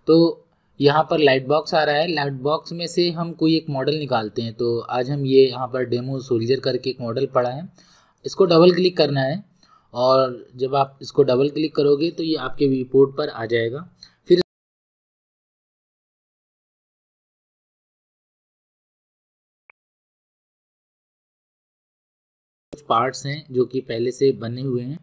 तो यहाँ पर लाइट बॉक्स आ रहा है, लाइट बॉक्स में से हम कोई एक मॉडल निकालते हैं। तो आज हम ये यहाँ पर डेमो सोल्जर करके एक मॉडल पड़ा है, इसको डबल क्लिक करना है और जब आप इसको डबल क्लिक करोगे तो ये आपके व्यू पोर्ट पर आ जाएगा। फिर कुछ पार्ट्स हैं जो कि पहले से बने हुए हैं।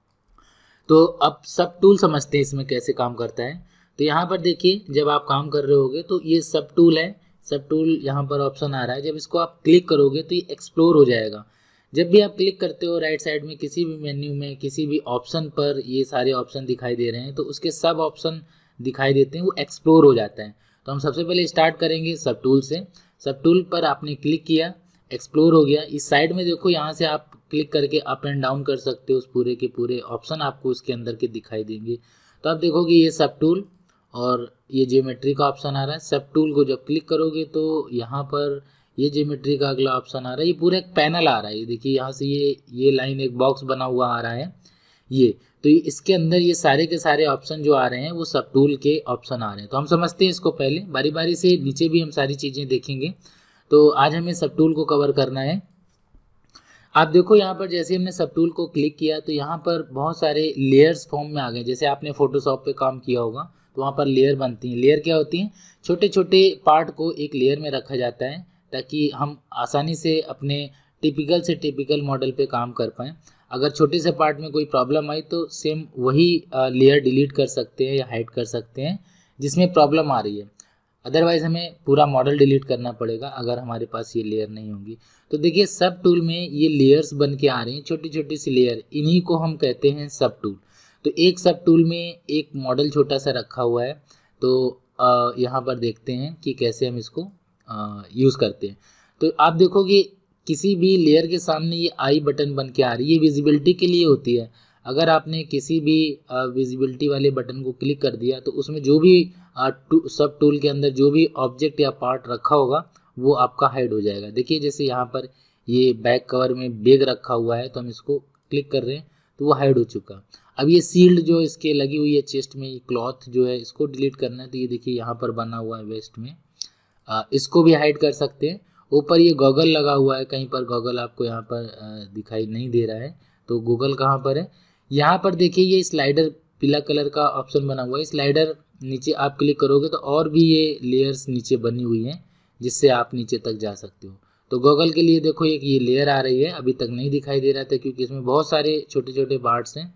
तो अब सब टूल समझते हैं इसमें कैसे काम करता है। तो यहाँ पर देखिए, जब आप काम कर रहे होगे तो ये सब टूल है, सब टूल यहाँ पर ऑप्शन आ रहा है। जब इसको आप क्लिक करोगे तो ये एक्सप्लोर हो जाएगा। जब भी आप क्लिक करते हो राइट साइड में किसी भी मेन्यू में किसी भी ऑप्शन पर ये सारे ऑप्शन दिखाई दे रहे हैं, तो उसके सब ऑप्शन दिखाई देते हैं, वो एक्सप्लोर हो जाता है। तो हम सबसे पहले स्टार्ट करेंगे सब टूल से। सब टूल पर आपने क्लिक किया, एक्सप्लोर हो गया। इस साइड में देखो, यहाँ से आप क्लिक करके अप एंड डाउन कर सकते हो, उस पूरे के पूरे ऑप्शन आपको उसके अंदर के दिखाई देंगे। तो आप देखोगे ये सब टूल और ये ज्योमेट्री का ऑप्शन आ रहा है। सब टूल को जब क्लिक करोगे तो यहाँ पर ये ज्योमेट्री का अगला ऑप्शन आ रहा है। ये पूरा एक पैनल आ रहा है, ये देखिए यहाँ से ये लाइन एक बॉक्स बना हुआ आ रहा है ये। तो इसके अंदर ये सारे के सारे ऑप्शन जो आ रहे हैं वो सब टूल के ऑप्शन आ रहे हैं। तो हम समझते हैं इसको, पहले बारी बारी से नीचे भी हम सारी चीज़ें देखेंगे। तो आज हमें सब टूल को कवर करना है। आप देखो यहाँ पर जैसे हमने सब टूल को क्लिक किया तो यहाँ पर बहुत सारे लेयर्स फॉर्म में आ गए। जैसे आपने फोटोशॉप पे काम किया होगा तो वहाँ पर लेयर बनती हैं। लेयर क्या होती हैं? छोटे छोटे पार्ट को एक लेयर में रखा जाता है ताकि हम आसानी से अपने टिपिकल से टिपिकल मॉडल पे काम कर पाएँ। अगर छोटे से पार्ट में कोई प्रॉब्लम आई तो सेम वही लेयर डिलीट कर सकते हैं या हाइड कर सकते हैं जिसमें प्रॉब्लम आ रही है। अदरवाइज़ हमें पूरा मॉडल डिलीट करना पड़ेगा अगर हमारे पास ये लेयर नहीं होंगी। तो देखिए सब टूल में ये लेयर्स बन के आ रही हैं, छोटी छोटी सी लेयर, इन्हीं को हम कहते हैं सब टूल। तो एक सब टूल में एक मॉडल छोटा सा रखा हुआ है। तो यहाँ पर देखते हैं कि कैसे हम इसको यूज़ करते हैं। तो आप देखोगे किसी भी लेयर के सामने ये आई बटन बन के आ रही है, ये विजिबिलिटी के लिए होती है। अगर आपने किसी भी विजिबिलिटी वाले बटन को क्लिक कर दिया तो उसमें जो भी सब टूल के अंदर जो भी ऑब्जेक्ट या पार्ट रखा होगा वो आपका हाइड हो जाएगा। देखिए जैसे यहाँ पर ये बैक कवर में बैग रखा हुआ है तो हम इसको क्लिक कर रहे हैं तो वो हाइड हो चुका। अब ये सील्ड जो इसके लगी हुई है चेस्ट में, ये क्लॉथ जो है इसको डिलीट करना है तो ये देखिए यहाँ पर बना हुआ है वेस्ट में, इसको भी हाइड कर सकते हैं। ऊपर ये गॉगल लगा हुआ है, कहीं पर गॉगल आपको यहाँ पर दिखाई नहीं दे रहा है तो गूगल कहाँ पर है? यहाँ पर देखिए ये स्लाइडर पीला कलर का ऑप्शन बना हुआ है, स्लाइडर नीचे आप क्लिक करोगे तो और भी ये लेयर्स नीचे बनी हुई हैं जिससे आप नीचे तक जा सकते हो। तो गॉगल के लिए देखो एक ये लेयर आ रही है, अभी तक नहीं दिखाई दे रहा था क्योंकि इसमें बहुत सारे छोटे छोटे पार्ट्स हैं।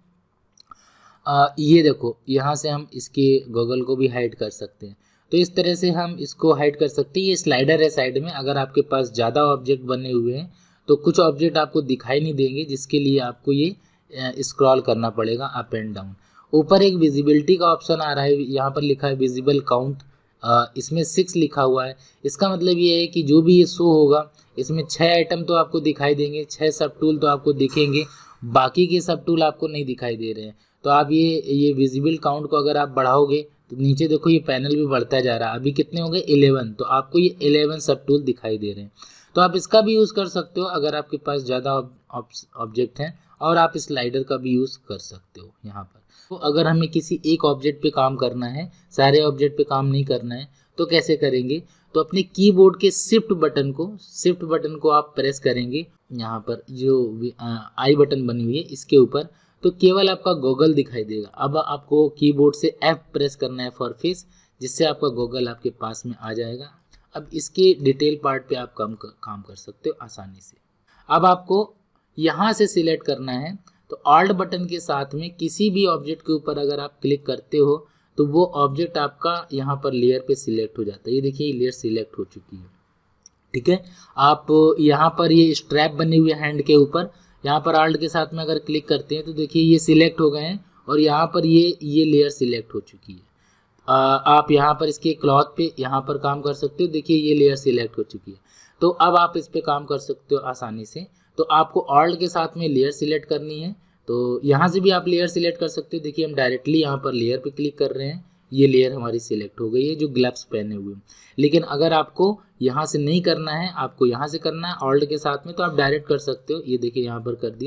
ये देखो यहाँ से हम इसके गॉगल को भी हाइड कर सकते हैं। तो इस तरह से हम इसको हाइड कर सकते हैं। ये स्लाइडर है साइड में, अगर आपके पास ज़्यादा ऑब्जेक्ट बने हुए हैं तो कुछ ऑब्जेक्ट आपको दिखाई नहीं देंगे जिसके लिए आपको ये स्क्रॉल करना पड़ेगा अप एंड डाउन। ऊपर एक विजिबिलिटी का ऑप्शन आ रहा है, यहाँ पर लिखा है विजिबल काउंट, इसमें 6 लिखा हुआ है। इसका मतलब ये है कि जो भी ये शो होगा इसमें 6 आइटम तो आपको दिखाई देंगे, 6 सब टूल तो आपको दिखेंगे, बाकी के सब टूल आपको नहीं दिखाई दे रहे हैं। तो आप ये विजिबल काउंट को अगर आप बढ़ाओगे तो नीचे देखो ये पैनल भी बढ़ता जा रहा है। अभी कितने हो गए? 11। तो आपको ये 11 सब टूल दिखाई दे रहे हैं। तो आप इसका भी यूज़ कर सकते हो अगर आपके पास ज़्यादा ऑब्जेक्ट हैं, और आप स्लाइडर का भी यूज़ कर सकते हो यहाँ पर। तो अगर हमें किसी एक ऑब्जेक्ट पे काम करना है, सारे ऑब्जेक्ट पे काम नहीं करना है, तो कैसे करेंगे? तो अपने कीबोर्ड के शिफ्ट बटन को आप प्रेस करेंगे, यहाँ पर जो आई बटन बनी हुई है इसके ऊपर, तो केवल आपका गॉगल दिखाई देगा। अब आपको कीबोर्ड से F प्रेस करना है फॉर फेस, जिससे आपका गॉगल आपके पास में आ जाएगा। अब इसके डिटेल पार्ट पे आप काम कर सकते हो आसानी से। अब आपको यहाँ से सिलेक्ट करना है, तो ऑल्ट बटन के साथ में किसी भी ऑब्जेक्ट के ऊपर अगर आप क्लिक करते हो तो वो ऑब्जेक्ट आपका यहाँ पर लेयर पे सिलेक्ट हो जाता है। ये देखिए लेयर सिलेक्ट हो चुकी है, ठीक है। आप यहाँ पर ये स्ट्रैप बनी हुई है हैंड के ऊपर, यहाँ पर ऑल्ट के साथ में अगर क्लिक करते हैं तो देखिए ये सिलेक्ट हो गए हैं और यहाँ पर ये लेयर सिलेक्ट हो चुकी है। आप यहाँ पर इसके क्लॉथ पे यहाँ पर काम कर सकते हो, देखिए ये लेयर सिलेक्ट हो चुकी है। तो अब आप इस पे काम कर सकते हो आसानी से। तो आपको ऑल्ट के साथ में लेयर सिलेक्ट करनी है, तो यहाँ से भी आप लेयर सिलेक्ट कर सकते हो। देखिए हम डायरेक्टली यहाँ पर लेयर पे क्लिक कर रहे हैं, ये लेयर हमारी सिलेक्ट हो गई है जो ग्लव्स पहने हुए। लेकिन अगर आपको यहाँ से नहीं करना है, आपको यहाँ से करना है ऑल्ट के साथ में, तो आप डायरेक्ट कर सकते हो। ये देखिए यहाँ पर कर दिया,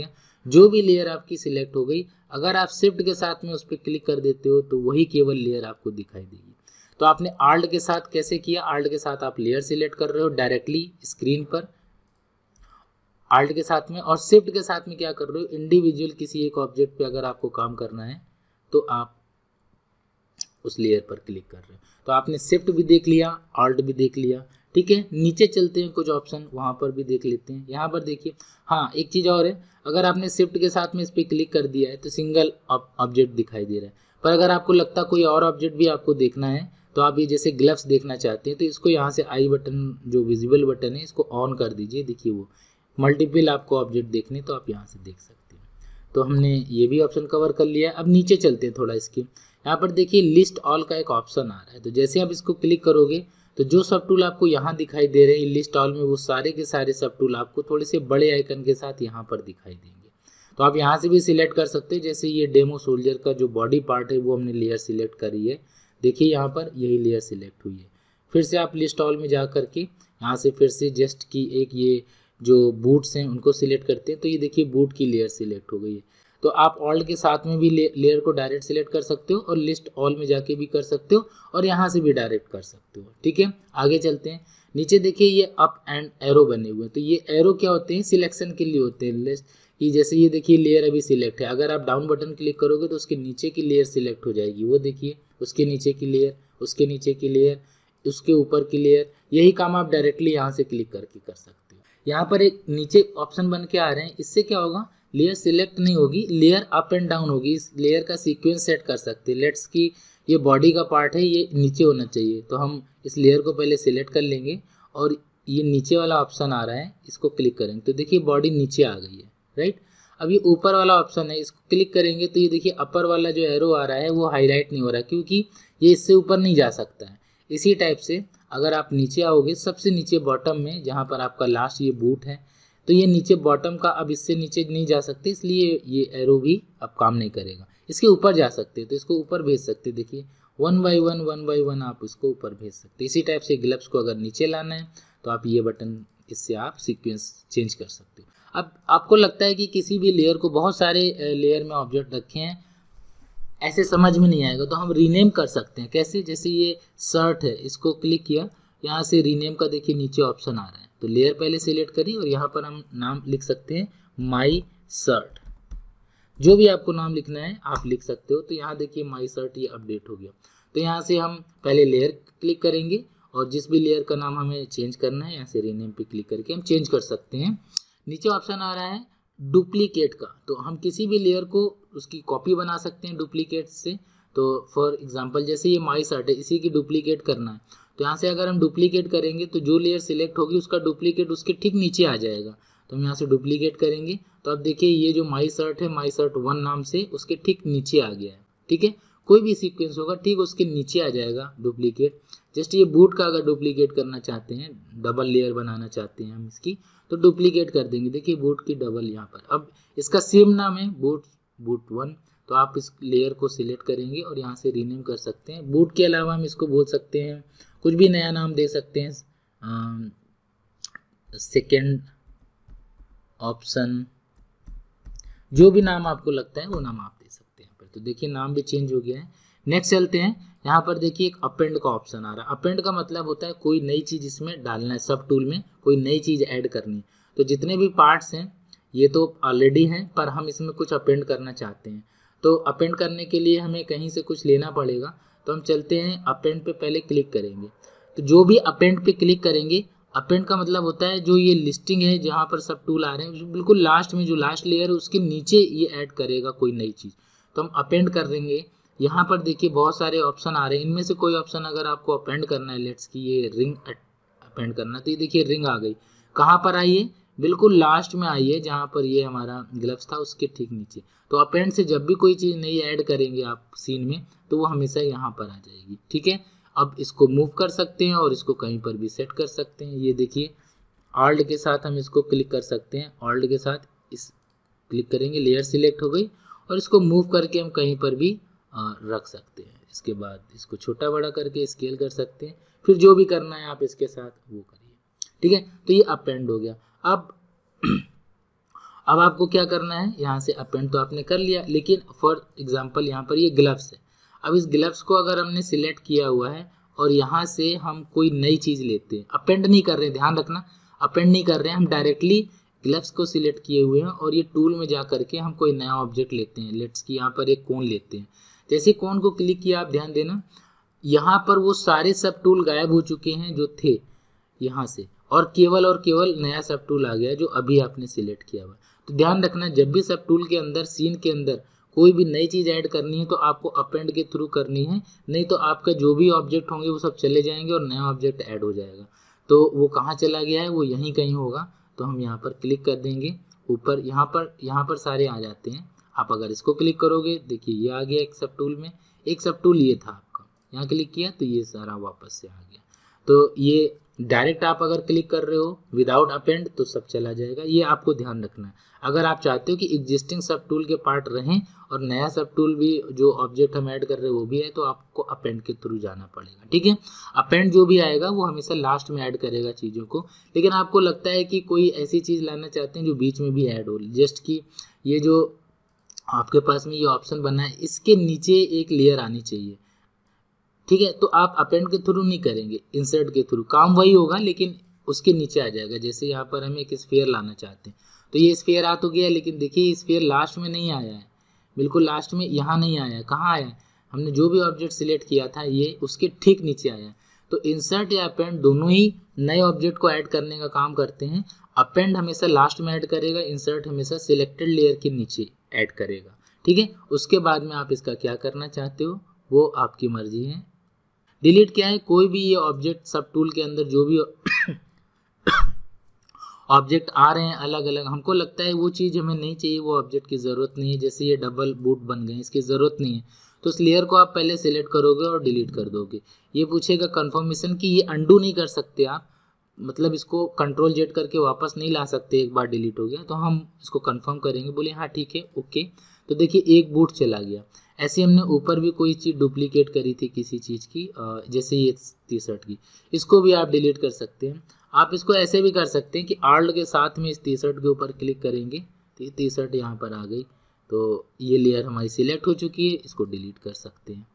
जो भी लेयर आपकी सिलेक्ट हो गई, अगर आप शिफ्ट के साथ में उस पर क्लिक कर देते हो तो वही केवल लेयर आपको दिखाई देगी। तो आपने आल्ट के साथ कैसे किया, आल्ट के साथ आप लेयर सिलेक्ट कर रहे हो डायरेक्टली स्क्रीन पर आल्ट के साथ में, और शिफ्ट के साथ में क्या कर रहे हो, इंडिविजुअल किसी एक ऑब्जेक्ट पे अगर आपको काम करना है तो आप उस लेयर पर क्लिक कर रहे हो। तो आपने शिफ्ट भी देख लिया, आल्ट भी देख लिया, ठीक है। नीचे चलते हैं, कुछ ऑप्शन वहाँ पर भी देख लेते हैं। यहाँ पर देखिए, हाँ एक चीज़ और है, अगर आपने शिफ्ट के साथ में इस पर क्लिक कर दिया है तो सिंगल ऑब्जेक्ट दिखाई दे रहा है, पर अगर आपको लगता कोई और ऑब्जेक्ट भी आपको देखना है तो आप ये जैसे ग्लव्स देखना चाहते हैं तो इसको यहाँ से आई बटन जो विजिबल बटन है इसको ऑन कर दीजिए। देखिए वो मल्टीपल आपको ऑब्जेक्ट देखने तो आप यहाँ से देख सकते हैं। तो हमने ये भी ऑप्शन कवर कर लिया। अब नीचे चलते हैं थोड़ा इसके, यहाँ पर देखिए लिस्ट ऑल का एक ऑप्शन आ रहा है। तो जैसे आप इसको क्लिक करोगे तो जो सब टूल आपको यहाँ दिखाई दे रहे हैं लिस्ट ऑल में, वो सारे के सारे सब टूल आपको थोड़े से बड़े आइकन के साथ यहाँ पर दिखाई देंगे। तो आप यहाँ से भी सिलेक्ट कर सकते हैं। जैसे ये डेमो सोल्जर का जो बॉडी पार्ट है वो हमने लेयर सिलेक्ट करी है, देखिए यहाँ पर यही लेयर सिलेक्ट हुई है। फिर से आप लिस्ट ऑल में जा करके यहाँ से फिर से जस्ट की एक ये जो बूट्स हैं उनको सिलेक्ट करते हैं, तो ये देखिए बूट की लेयर सिलेक्ट हो गई है। तो आप ऑल्ट के साथ में भी लेयर को डायरेक्ट सिलेक्ट कर सकते हो और लिस्ट ऑल में जाके भी कर सकते हो और यहाँ से भी डायरेक्ट कर सकते हो, ठीक है। आगे चलते हैं, नीचे देखिए ये अप एंड एरो बने हुए हैं। तो ये एरो क्या होते हैं, सिलेक्शन के लिए होते हैं लिस्ट की। जैसे ये देखिए लेयर अभी सिलेक्ट है, अगर आप डाउन बटन क्लिक करोगे तो उसके नीचे की लेयर सिलेक्ट हो जाएगी, वो देखिए उसके नीचे की लेयर, उसके नीचे की लेयर, उसके ऊपर की लेयर। यही काम आप डायरेक्टली यहाँ से क्लिक करके कर सकते हो। यहाँ पर एक नीचे ऑप्शन बन के आ रहे हैं, इससे क्या होगा, लेयर सिलेक्ट नहीं होगी, लेयर अप एंड डाउन होगी। इस लेयर का सीक्वेंस सेट कर सकते हैं। लेट्स की ये बॉडी का पार्ट है, ये नीचे होना चाहिए, तो हम इस लेयर को पहले सिलेक्ट कर लेंगे और ये नीचे वाला ऑप्शन आ रहा है, इसको क्लिक करेंगे तो देखिए बॉडी नीचे आ गई है, राइट। अब ये ऊपर वाला ऑप्शन है, इसको क्लिक करेंगे तो ये देखिए अपर वाला जो एरो आ रहा है वो हाईलाइट नहीं हो रहा है, क्योंकि ये इससे ऊपर नहीं जा सकता है। इसी टाइप से अगर आप नीचे आओगे, सबसे नीचे बॉटम में जहाँ पर आपका लास्ट ये बूट है, तो ये नीचे बॉटम का अब इससे नीचे नहीं जा सकते, इसलिए ये एरो भी अब काम नहीं करेगा। इसके ऊपर जा सकते हैं तो इसको ऊपर भेज सकते हैं, देखिए वन बाई वन आप इसको ऊपर भेज सकते हैं। इसी टाइप से ग्लव्स को अगर नीचे लाना है तो आप ये बटन, इससे आप सीक्वेंस चेंज कर सकते हो। अब आपको लगता है कि किसी भी लेयर को, बहुत सारे लेयर में ऑब्जेक्ट रखे हैं, ऐसे समझ में नहीं आएगा, तो हम रीनेम कर सकते हैं। कैसे, जैसे ये शर्ट है, इसको क्लिक किया, यहाँ से रीनेम का देखिए नीचे ऑप्शन आ रहा है, तो लेयर पहले सिलेक्ट करिए और यहाँ पर हम नाम लिख सकते हैं माई शर्ट। जो भी आपको नाम लिखना है आप लिख सकते हो। तो यहाँ देखिए माई शर्ट ये अपडेट हो गया। तो यहाँ से हम पहले लेयर क्लिक करेंगे और जिस भी लेयर का नाम हमें चेंज करना है, यहाँ से रीनेम पे क्लिक करके हम चेंज कर सकते हैं। नीचे ऑप्शन आ रहा है डुप्लीकेट का, तो हम किसी भी लेयर को उसकी कॉपी बना सकते हैं डुप्लीकेट से। तो फॉर एग्जांपल जैसे ये माई शर्ट है, इसी की डुप्लीकेट करना है, तो यहाँ से अगर हम डुप्लीकेट करेंगे तो जो लेयर सिलेक्ट होगी उसका डुप्लीकेट उसके ठीक नीचे आ जाएगा। तो हम यहाँ से डुप्लीकेट करेंगे तो अब देखिए ये जो माई शर्ट है, माई शर्ट 1 नाम से उसके ठीक नीचे आ गया है, ठीक है। कोई भी सीक्वेंस होगा ठीक उसके नीचे आ जाएगा डुप्लीकेट। जस्ट ये बूट का अगर डुप्लीकेट करना चाहते हैं, डबल लेयर बनाना चाहते हैं हम इसकी, तो डुप्लीकेट कर देंगे, देखिए बूट की डबल यहाँ पर। अब इसका सेम नाम है बूट 1, तो आप इस लेयर को सिलेक्ट करेंगे और यहाँ से रीनेम कर सकते हैं। बूट के अलावा हम इसको बोल सकते हैं, कुछ भी नया नाम दे सकते हैं, सेकेंड ऑप्शन, जो भी नाम आपको लगता है वो नाम आप दे सकते हैं यहाँ पर। तो देखिए नाम भी चेंज हो गया है। नेक्स्ट चलते हैं, यहाँ पर देखिए एक अपेंड का ऑप्शन आ रहा है। अपेंड का मतलब होता है कोई नई चीज़ इसमें डालना है, सब टूल में कोई नई चीज़ ऐड करनी है। तो जितने भी पार्ट्स हैं ये तो ऑलरेडी हैं, पर हम इसमें कुछ अपेंड करना चाहते हैं। तो अपेंड करने के लिए हमें कहीं से कुछ लेना पड़ेगा, तो हम चलते हैं अपेंड पे पहले क्लिक करेंगे। तो जो भी अपेंड पे क्लिक करेंगे, अपेंड का मतलब होता है जो ये लिस्टिंग है जहाँ पर सब टूल आ रहे हैं, बिल्कुल लास्ट में जो लास्ट लेयर है उसके नीचे ये ऐड करेगा कोई नई चीज़। तो हम अपेंड कर देंगे। यहाँ पर देखिए बहुत सारे ऑप्शन आ रहे हैं, इनमें से कोई ऑप्शन अगर आपको अपेंड करना है, लेट्स की ये रिंग अपेंड करना, तो ये देखिए रिंग आ गई। कहाँ पर आई है, बिल्कुल लास्ट में आई है, जहाँ पर ये हमारा ग्लव्स था उसके ठीक नीचे। तो अपेंड से जब भी कोई चीज़ नई ऐड करेंगे आप सीन में, तो वो हमेशा यहाँ पर आ जाएगी, ठीक है। अब इसको मूव कर सकते हैं और इसको कहीं पर भी सेट कर सकते हैं। ये देखिए ऑल्ट के साथ हम इसको क्लिक कर सकते हैं, ऑल्ट के साथ इस क्लिक करेंगे, लेयर सिलेक्ट हो गई, और इसको मूव करके हम कहीं पर भी रख सकते हैं। इसके बाद इसको छोटा बड़ा करके स्केल कर सकते हैं, फिर जो भी करना है आप इसके साथ वो करिए, ठीक है। तो ये अपेंड हो गया। अब आपको क्या करना है, यहाँ से अपेंड तो आपने कर लिया, लेकिन फॉर एग्जांपल यहाँ पर ये ग्लव्स है। अब इस ग्लव्स को अगर हमने सिलेक्ट किया हुआ है और यहाँ से हम कोई नई चीज़ लेते हैं, अपेंड नहीं कर रहे हैं, ध्यान रखना, अपेंड नहीं कर रहे हैं, हम डायरेक्टली ग्लव्स को सिलेक्ट किए हुए हैं और ये टूल में जा करके हम कोई नया ऑब्जेक्ट लेते हैं। लेट्स की यहाँ पर एक कोन लेते हैं। जैसे कोन को क्लिक किया, आप ध्यान देना यहाँ पर वो सारे सब टूल गायब हो चुके हैं जो थे यहाँ से, और केवल नया सब टूल आ गया जो अभी आपने सिलेक्ट किया हुआ। तो ध्यान रखना, जब भी सब टूल के अंदर, सीन के अंदर कोई भी नई चीज़ ऐड करनी है तो आपको अपेंड के थ्रू करनी है, नहीं तो आपका जो भी ऑब्जेक्ट होंगे वो सब चले जाएंगे और नया ऑब्जेक्ट ऐड हो जाएगा। तो वो कहाँ चला गया है, वो यहीं कहीं होगा। तो हम यहाँ पर क्लिक कर देंगे, ऊपर यहाँ पर सारे आ जाते हैं। आप अगर इसको क्लिक करोगे, देखिए ये आ गया एक सब टूल में, एक सब टूल ये था आपका, यहाँ क्लिक किया तो ये सारा वापस से आ गया। तो ये डायरेक्ट आप अगर क्लिक कर रहे हो विदाउट अपेंड तो सब चला जाएगा, ये आपको ध्यान रखना है। अगर आप चाहते हो कि एग्जिस्टिंग सब टूल के पार्ट रहें और नया सब टूल भी जो ऑब्जेक्ट हम ऐड कर रहे हैं वो भी है, तो आपको अपेंड के थ्रू जाना पड़ेगा, ठीक है। अपेंड जो भी आएगा वो हमेशा लास्ट में ऐड करेगा चीज़ों को, लेकिन आपको लगता है कि कोई ऐसी चीज़ लाना चाहते हैं जो बीच में भी ऐड हो, जस्ट कि ये जो आपके पास में ये ऑप्शन बना है इसके नीचे एक लेयर आनी चाहिए, ठीक है। तो आप अपेंड के थ्रू नहीं करेंगे, इंसर्ट के थ्रू काम वही होगा लेकिन उसके नीचे आ जाएगा। जैसे यहाँ पर हम एक स्फीयर लाना चाहते हैं तो ये स्फीयर आ तो गया, लेकिन देखिए स्फीयर लास्ट में नहीं आया है, बिल्कुल लास्ट में यहाँ नहीं आया है। कहाँ आया है, हमने जो भी ऑब्जेक्ट सिलेक्ट किया था ये उसके ठीक नीचे आया है। तो इंसर्ट या अपेंड दोनों ही नए ऑब्जेक्ट को ऐड करने का काम करते हैं। अपेंड हमेशा लास्ट में ऐड करेगा, इंसर्ट हमेशा सिलेक्टेड लेयर के नीचे ऐड करेगा, ठीक है। उसके बाद में आप इसका क्या करना चाहते हो वो आपकी मर्जी है। डिलीट क्या है, कोई भी ये ऑब्जेक्ट सब टूल के अंदर जो भी ऑब्जेक्ट आ रहे हैं अलग अलग, हमको लगता है वो चीज़ हमें नहीं चाहिए, वो ऑब्जेक्ट की ज़रूरत नहीं है, जैसे ये डबल बूट बन गए इसकी ज़रूरत नहीं है, तो उस लेयर को आप पहले सिलेक्ट करोगे और डिलीट कर दोगे। ये पूछेगा कंफर्मेशन कि ये अंडू नहीं कर सकते आप, मतलब इसको कंट्रोल जेड करके वापस नहीं ला सकते एक बार डिलीट हो गया। तो हम इसको कंफर्म करेंगे, बोले हाँ ठीक है ओके। तो देखिए एक बूट चला गया। ऐसे हमने ऊपर भी कोई चीज़ डुप्लीकेट करी थी किसी चीज़ की, जैसे ये टी शर्ट की, इसको भी आप डिलीट कर सकते हैं। आप इसको ऐसे भी कर सकते हैं कि आल्ट के साथ में इस टी शर्ट के ऊपर क्लिक करेंगे तो ये टी शर्ट यहाँ पर आ गई, तो ये लेयर हमारी सिलेक्ट हो चुकी है, इसको डिलीट कर सकते हैं।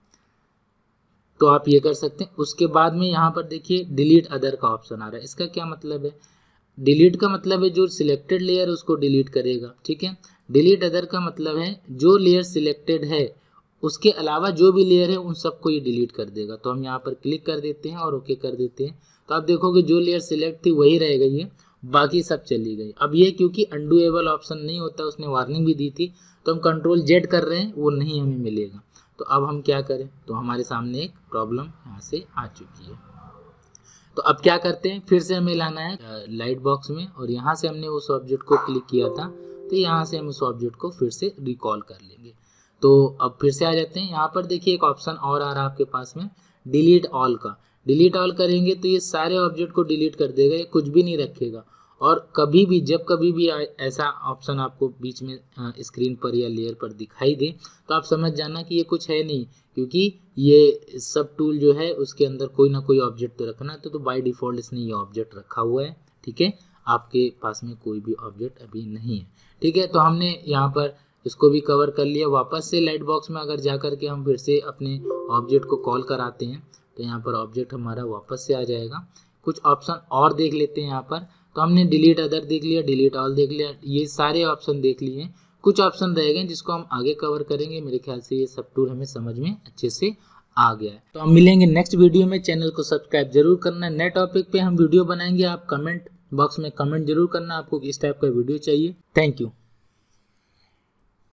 तो आप ये कर सकते हैं। उसके बाद में यहाँ पर देखिए डिलीट अदर का ऑप्शन आ रहा है। इसका क्या मतलब है, डिलीट का मतलब है जो सिलेक्टेड लेयर उसको डिलीट करेगा, ठीक है। डिलीट अदर का मतलब है जो लेयर सिलेक्टेड है उसके अलावा जो भी लेयर है उन सबको ये डिलीट कर देगा। तो हम यहाँ पर क्लिक कर देते हैं और ओके कर देते हैं, तो आप देखोगे जो लेयर सिलेक्ट थी वही रह गई है, बाकी सब चली गई। अब ये क्योंकि अनडूएबल ऑप्शन नहीं होता, उसने वार्निंग भी दी थी, तो हम कंट्रोल जेड कर रहे हैं, वो नहीं हमें मिलेगा। तो अब हम क्या करें, तो हमारे सामने एक प्रॉब्लम यहाँ से आ चुकी है। तो अब क्या करते हैं, फिर से हमें लाना है लाइट बॉक्स में और यहाँ से हमने उस ऑब्जेक्ट को क्लिक किया था, तो यहाँ से हम उस ऑब्जेक्ट को फिर से रिकॉल कर लेंगे। तो अब फिर से आ जाते हैं। यहाँ पर देखिए एक ऑप्शन और आ रहा है आपके पास में, डिलीट ऑल का। डिलीट ऑल करेंगे तो ये सारे ऑब्जेक्ट को डिलीट कर देगा, ये कुछ भी नहीं रखेगा। और कभी भी जब कभी भी ऐसा ऑप्शन आपको बीच में स्क्रीन पर या लेयर पर दिखाई दे तो आप समझ जाना कि ये कुछ है नहीं, क्योंकि ये सब टूल जो है उसके अंदर कोई ना कोई ऑब्जेक्ट तो रखना। तो बाय डिफ़ॉल्ट इसने ये ऑब्जेक्ट रखा हुआ है, ठीक है। आपके पास में कोई भी ऑब्जेक्ट अभी नहीं है, ठीक है। तो हमने यहाँ पर इसको भी कवर कर लिया। वापस से लाइट बॉक्स में अगर जा कर के हम फिर से अपने ऑब्जेक्ट को कॉल कराते हैं तो यहाँ पर ऑब्जेक्ट हमारा वापस से आ जाएगा। कुछ ऑप्शन और देख लेते हैं यहाँ पर। तो हमने डिलीट अदर देख लिया, डिलीट ऑल देख लिया, ये सारे ऑप्शन देख लिए। कुछ ऑप्शन रह गए जिसको हम आगे कवर करेंगे। मेरे ख्याल से ये सब टूल हमें समझ में अच्छे से आ गया है। तो हम मिलेंगे नेक्स्ट वीडियो में। चैनल को सब्सक्राइब जरूर करना। नए टॉपिक पे हम वीडियो बनाएंगे, आप कमेंट बॉक्स में कमेंट जरूर करना आपको किस टाइप का वीडियो चाहिए। Thank you.